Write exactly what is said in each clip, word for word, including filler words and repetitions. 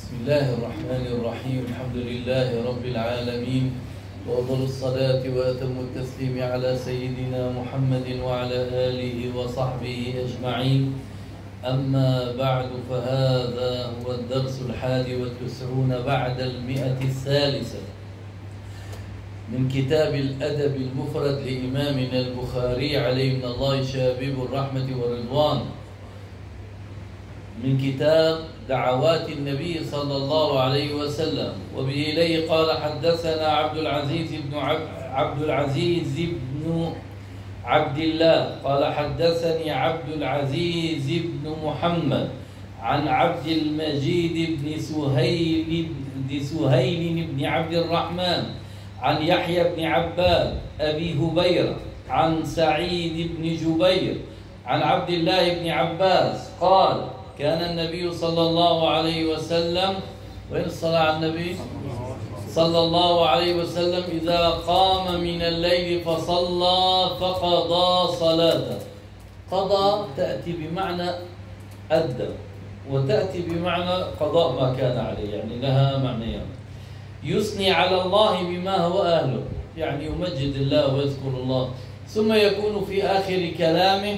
بسم الله الرحمن الرحيم. الحمد لله رب العالمين، وأفضل الصلاة وأتم التسليم على سيدنا محمد وعلى آله وصحبه أجمعين. أما بعد، فهذا هو الدرس الحادي والتسعون بعد المئة الثالثة من كتاب الأدب المفرد لإمامنا البخاري عليه من الله شابيب الرحمة والرضوان، من كتاب دعوات النبي صلى الله عليه وسلم. وبه إليه قال: حدثنا عبد العزيز بن عبد العزيز بن عبد الله قال: حدثني عبد العزيز بن محمد عن عبد المجيد بن سهيل بن سهيل بن عبد الرحمن عن يحيى بن عباد أبي هبيرة عن سعيد بن جبير عن عبد الله بن عباس قال: كان النبي صلى الله عليه وسلم، وين الصلاة على النبي صلى الله عليه وسلم، إذا قام من الليل فصلى فقضى صلاته. قضى تأتي بمعنى أدى، وتأتي بمعنى قضاء ما كان عليه، يعني لها معنيان. يثني على الله بما هو أهله، يعني يمجد الله ويذكر الله. ثم يكون في آخر كلامه: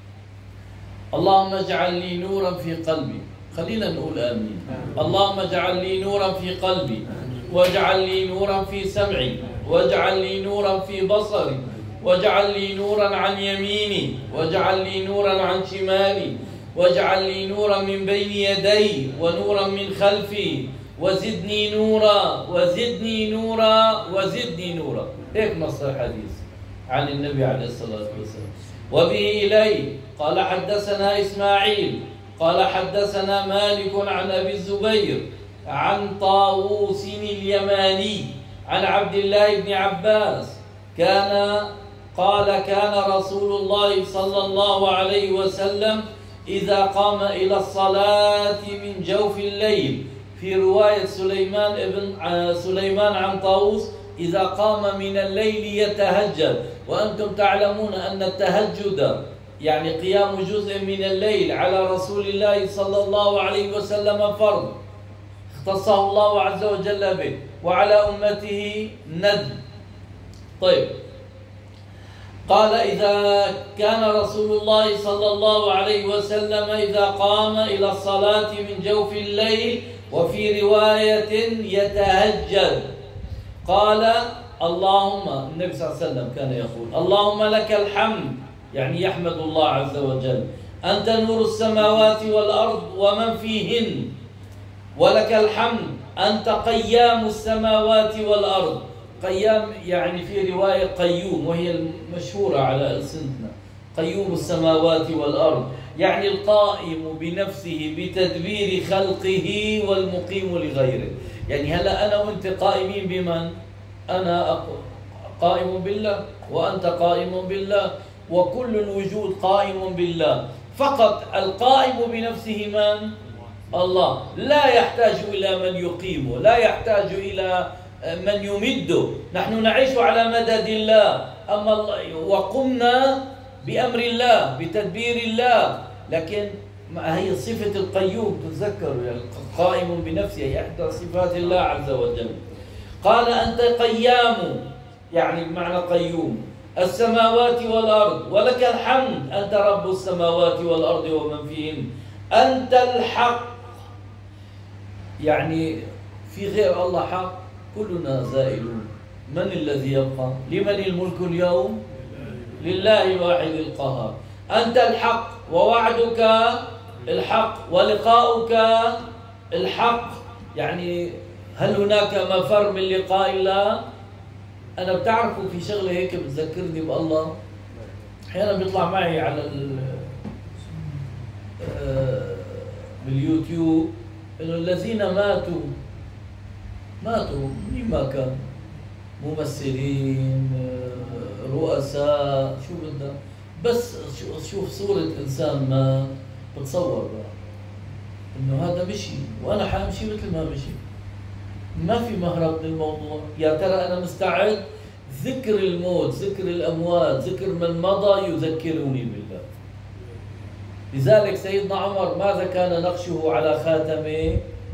اللهم اجعل لي نورا في قلبي. خلينا نقول آمين. اللهم اجعل لي نورا في قلبي، واجعل لي نورا في سمعي، واجعل لي نورا في بصري، واجعل لي نورا عن يميني، واجعل لي نورا عن شمالي، واجعل لي نورا من بين يدي ونورا من خلفي، وزدني نورا وزدني نورا وزدني نورا. هيك نص الحديث عن النبي عليه الصلاة والسلام. وبه إليه قال: حدثنا إسماعيل قال: حدثنا مالك عن أبي الزبير عن طاووس اليماني عن عبد الله بن عباس كان قال: كان رسول الله صلى الله عليه وسلم إذا قام إلى الصلاة من جوف الليل. في رواية سليمان ابن سليمان عن طاووس: إذا قام من الليل يتهجد. وأنتم تعلمون أن التهجد يعني قيام جزء من الليل على رسول الله صلى الله عليه وسلم فرض اختصه الله عز وجل به، وعلى أمته ندب. طيب، قال: إذا كان رسول الله صلى الله عليه وسلم إذا قام إلى الصلاة من جوف الليل، وفي رواية يتهجد، قال: اللهم، النبي صلى الله عليه وسلم كان يقول: اللهم لك الحمد، يعني يحمد الله عز وجل، أنت نور السماوات والأرض ومن فيهن، ولك الحمد أنت قيام السماوات والأرض. قيام يعني في رواية قيوم، وهي المشهورة على ألسنتنا، قيوم السماوات والأرض، يعني القائم بنفسه بتدبير خلقه والمقيم لغيره. يعني هلا أنا وأنت قائمين بمن؟ أنا قائم بالله، وأنت قائم بالله، وكل الوجود قائم بالله. فقط القائم بنفسه من؟ الله. لا يحتاج إلى من يقيمه، لا يحتاج إلى من يمده. نحن نعيش على مدد الله، أما الله وقمنا بأمر الله بتدبير الله. لكن هي صفة القيوم، تتذكروا، يعني قائم بنفسه، هي إحدى صفات الله عز وجل. قال: أنت قيام، يعني بمعنى قيوم السماوات والأرض، ولك الحمد أنت رب السماوات والأرض ومن فيهن، أنت الحق، يعني في غير الله حق، كلنا زائلون. من الذي يبقى؟ لمن الملك اليوم؟ لله الواحد القهار. أنت الحق، ووعدك الحق، ولقاؤك الحق. يعني هل هناك مفر من لقاء الله؟ أنا بتعرفوا في شغلة هيك بتذكرني بالله، أحيانا بيطلع معي على باليوتيوب إنه الذين ماتوا ماتوا مين ما كان، ممثلين، رؤساء، شو بدنا، بس شوف صورة إنسان ما بتصور بقى إنه هذا مشي وأنا حامشي مثل ما مشي، ما في مهرب من الموضوع. يا ترى أنا مستعد؟ ذكر الموت، ذكر الأموات، ذكر من مضى يذكرني بالله. لذلك سيدنا عمر ماذا كان نقشه على خاتمه؟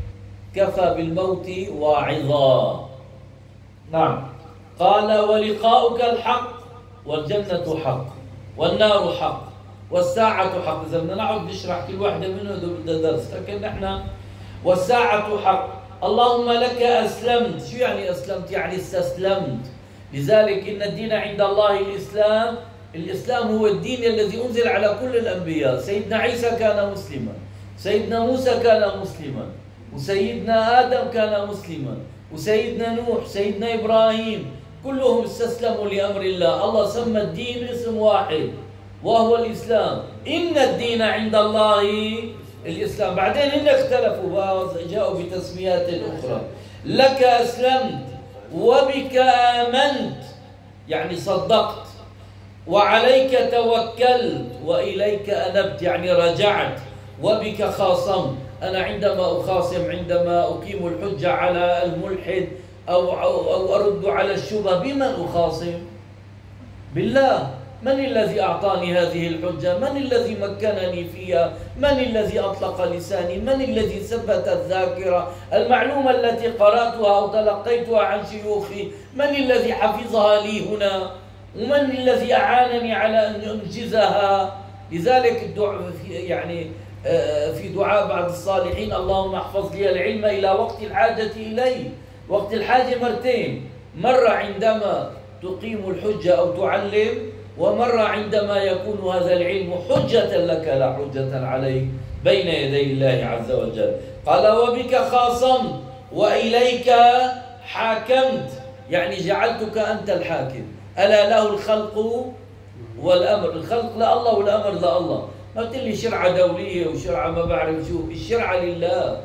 كفى بالموت واعظا. نعم. قال ولقاؤك الحق والجنة حق والنار حق والساعة حق. إذا بدنا نقعد نشرح كل واحدة منهم بدها درس، لكن نحن والساعة حق. اللهم لك أسلمت. شو يعني أسلمت؟ يعني استسلمت. لذلك إن الدين عند الله الإسلام. الإسلام هو الدين الذي أنزل على كل الأنبياء. سيدنا عيسى كان مسلما، سيدنا موسى كان مسلما، وسيدنا آدم كان مسلما، وسيدنا نوح، سيدنا إبراهيم، كلهم استسلموا لأمر الله. الله سمى الدين اسم واحد وهو الإسلام. إن الدين عند الله الإسلام. بعدين إن اختلفوا جاءوا بتسميات أخرى. لك أسلمت وبك آمنت يعني صدقت، وعليك توكلت وإليك أنبت يعني رجعت، وبك خاصمت. أنا عندما أخاصم، عندما أقيم الحجة على الملحد أو أو أرد على الشبهة، بمن أخاصم؟ بالله. من الذي أعطاني هذه الحجة؟ من الذي مكنني فيها؟ من الذي أطلق لساني؟ من الذي ثبت الذاكرة؟ المعلومة التي قرأتها أو تلقيتها عن شيوخي، من الذي حفظها لي هنا؟ ومن الذي أعانني على أن أنجزها؟ لذلك الدعاء يعني في دعاء بعض الصالحين: اللهم احفظ لي العلم إلى وقت الحاجة إليه. وقت الحاجة مرتين، مرة عندما تقيم الحجة أو تعلم، ومرة عندما يكون هذا العلم حجة لك لا حجة عليك بين يدي الله عز وجل. قال وبك خاصمت وإليك حاكمت يعني جعلتك أنت الحاكم. ألا له الخلق والأمر. الخلق لله والأمر لله. ما قلت لي شرعة دولية وشرعة ما بعرف شو. الشرعة لله.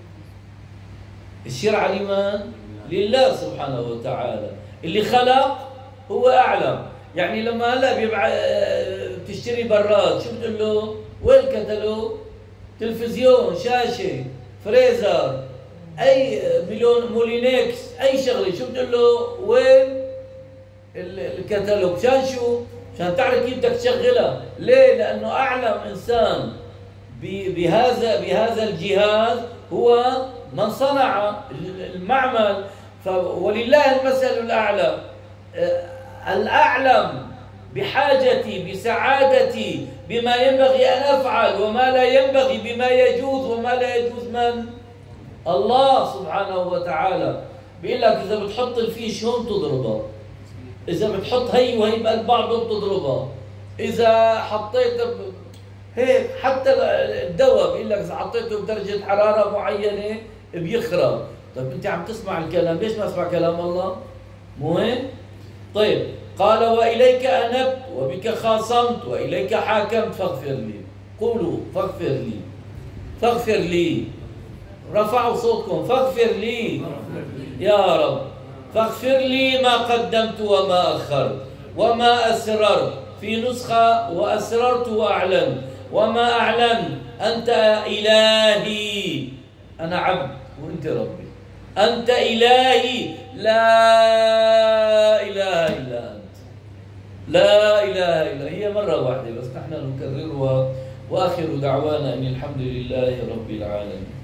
الشرعة لمن؟ لله سبحانه وتعالى. اللي خلق هو أعلم. يعني لما هلا بتشتري براد، شو بتقول له؟ وين الكتالوج؟ تلفزيون، شاشة، فريزر، أي مليون مولينكس، أي شغلة، شو بتقول له؟ وين الكتالوج؟ مشان شو؟ مشان تعرف كيف بدك تشغلها. ليه؟ لأنه أعلم إنسان بهذا بهذا الجهاز هو من صنع المعمل. ولله المثل الأعلى. الأعلم بحاجتي بسعادتي بما ينبغي أن أفعل وما لا ينبغي، بما يجوز وما لا يجوز، من؟ الله سبحانه وتعالى. بيقول لك إذا بتحط الفيش هون تضربها، إذا بتحط هي وهي بقلب بعضهم تضربها، إذا حطيت هيك حتى الدواء بيقول لك إذا حطيته بدرجة حرارة معينة بيخرب. طيب أنت عم تسمع الكلام، ليش ما تسمع كلام الله؟ مو هيك؟ طيب قال وإليك أنبت وبك خاصمت وإليك حاكمت فاغفر لي. قولوا فاغفر لي، فاغفر لي. رفعوا صوتكم، فاغفر لي يا رب. فاغفر لي ما قدمت وما أخرت وما أسررت، في نسخة وأسررت وأعلنت وما أعلنت. أنت إلهي، أنا عبد وأنت ربي. أنت إلهي لا إله إلا أنت. لا إله إلا هي مرة واحدة بس نحن نكررها. وآخر دعوانا أن الحمد لله رب العالمين.